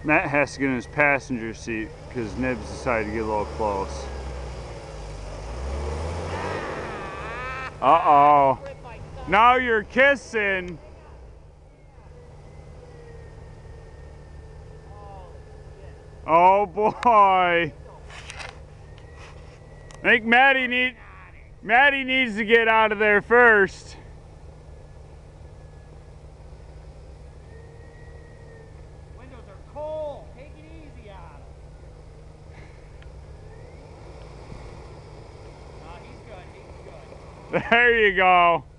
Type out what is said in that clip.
Matt has to get in his passenger seat because Nibs decided to get a little close. Uh-oh. Now you're kissing. Oh boy. I think Maddie needs to get out of there first. Windows are cold. Take it easy on him. He's good. He's good. There you go.